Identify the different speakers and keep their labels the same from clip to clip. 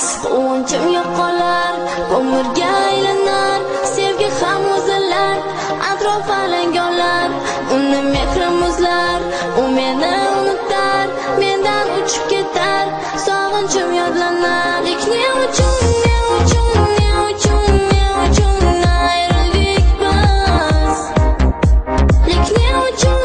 Speaker 1: Quvonchim yo'qolar, umrga aylanar, sevgi ham o'zilar, atrof alangolar, uni mehrim muzlar, u meni unutar, mendan uchib ketar, sog'inchim yodlanar. Ne uchun ayrildik biz? Ne uchun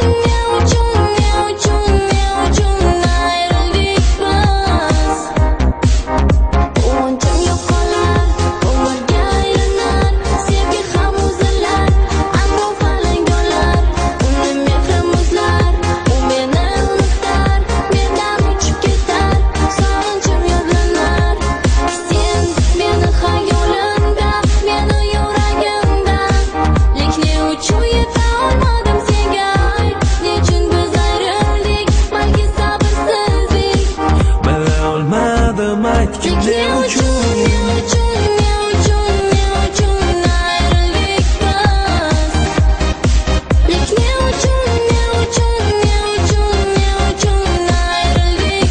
Speaker 1: ayrildik biz? Quvonchim yo'qolar, umrga aylanar, sevgi ham o'zilar, atrof alangolar, uni mehrim muzlar, u meni unutar, mendan uchib ketar, sog'inchim yodlanar. Sen meni xayolimda, meni yuragimda, ne uchun yeta olmadim senga? Nechun biz ayrildik? Balki sabrsizlik.
Speaker 2: Bila olmadim aytgin ne uchun
Speaker 1: ayrildik biz? Ne uchun ayrildik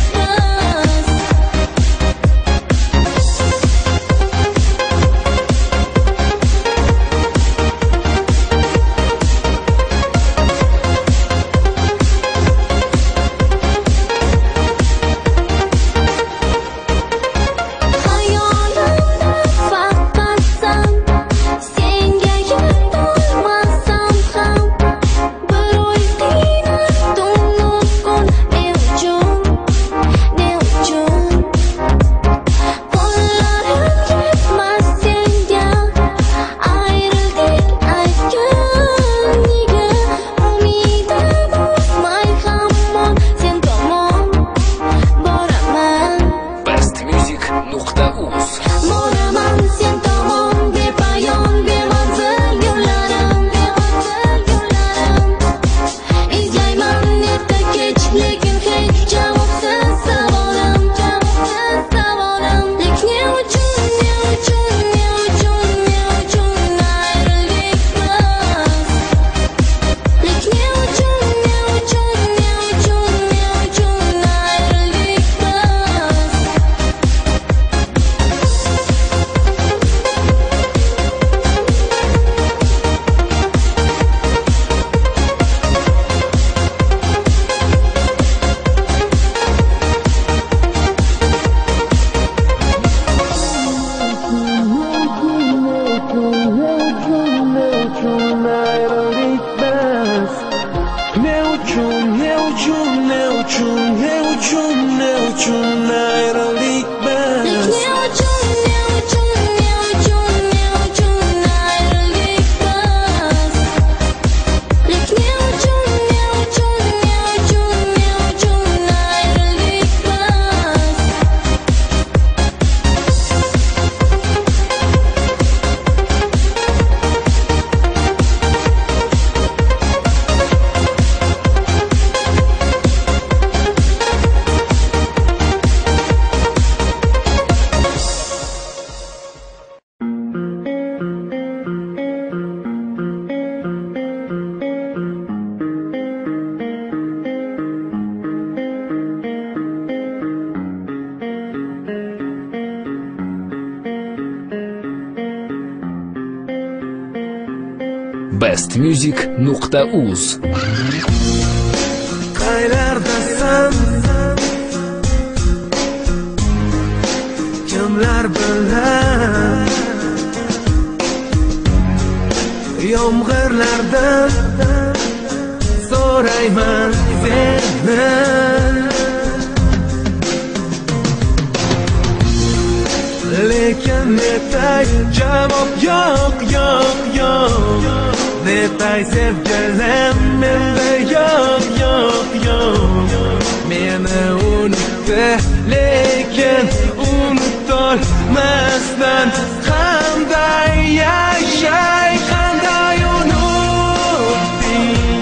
Speaker 1: Hayolimda faqat sen, senga yetolmasam ham, bir o'ylayman tunu kun ne uchun? Qo'llarim yetmas senga, ayrildik aytgin nega? Umidim o'smay hamon sen tomon boraman.
Speaker 3: bestmusic.uz
Speaker 1: Boraman sen tomon, bepoyon bemanzil yo'llarim, izlayman erta kech, lekin hech javobsiz savolim. Ne uchun ayrildik biz? Ne uchun ayrildik
Speaker 3: bestmusic.uz
Speaker 2: Qaylardasan? Kimlar bilan? Yomg'irlardan so'rayman seni. Lekin netay javob yo'q. Netay sevgilim menda yo'q. Meni unutdi, lekin unutolmasdan qanday yashay, qanday unutding?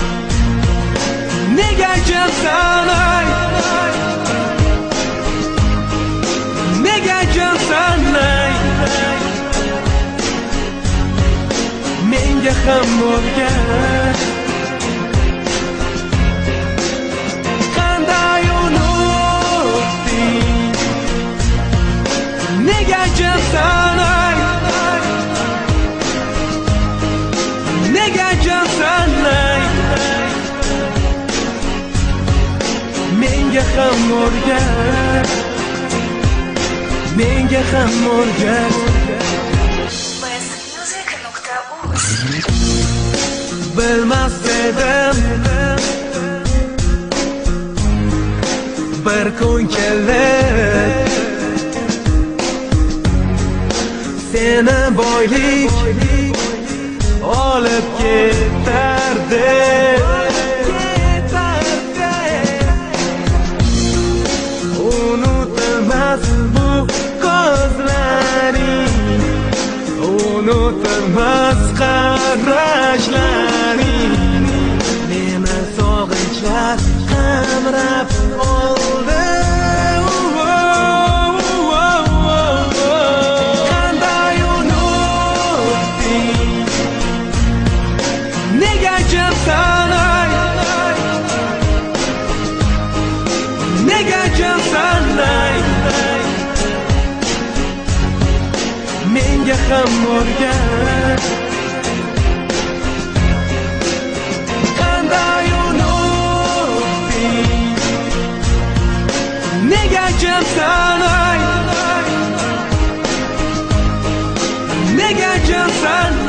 Speaker 2: Nega jilsan ay? Nega jilsan ay? Menga ham bo'lgan qanday unutding? ham o'rgat, menga ham o'rgat.
Speaker 3: bestmusic.uz
Speaker 2: Bilmas edim bir kun kelib seni boylik olib ketardi. Unutilmas bu ko'zlaring, unutilmas qarashlaring, meni sog'inchlar qamrab oldi. Qanday unutding, nega jimsan ay, nega jimsan ay, menga ham o'rgat. Qanday unutding, nega jimsan ay, nega jimsan